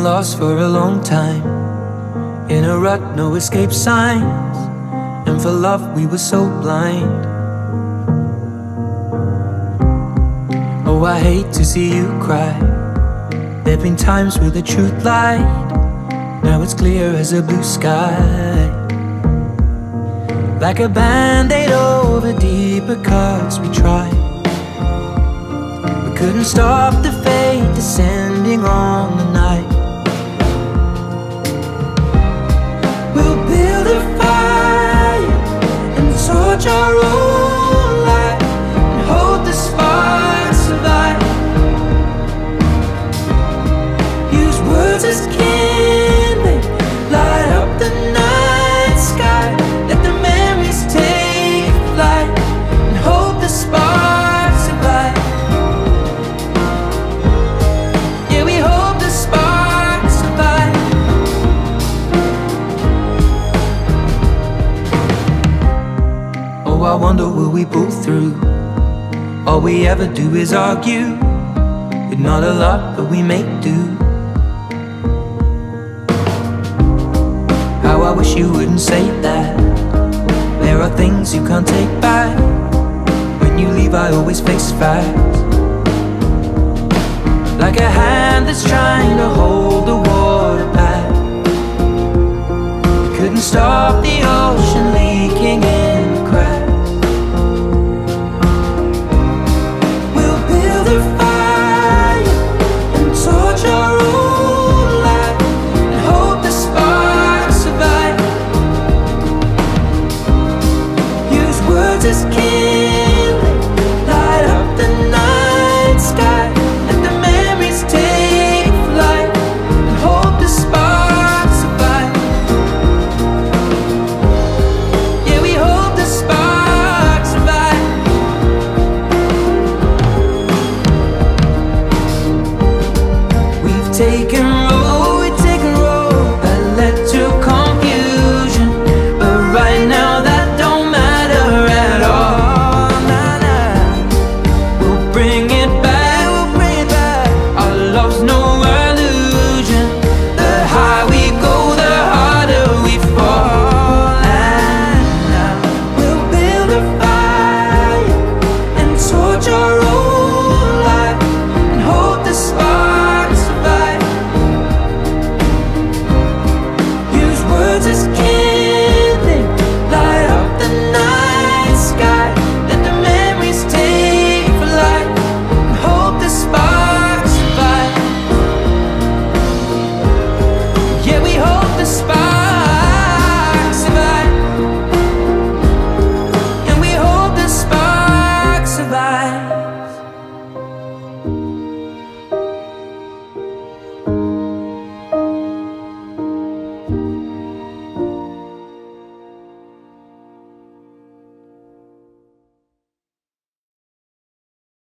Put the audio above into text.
lost for a long time, in a rut, no escape signs. And for love we were so blind. Oh, I hate to see you cry. There've been times where the truth lied. Now it's clear as a blue sky. Like a band-aid over deeper cuts we tried. We couldn't stop the fate descending on the night. We'll build a fire and torch our own light, and hope the sparks survive. Use words as kindling, light up the night sky. Let the memories take flight, and hope the sparks survive. Yeah, we hope the sparks survive. Oh, I wonder will we pull through? All we ever do is argue, with not a lot but we make do. How I wish you wouldn't say that. There are things you can't take back. When you leave I always face facts. Like a hand that's trying to hold the water back. We couldn't stop the ocean leaking in.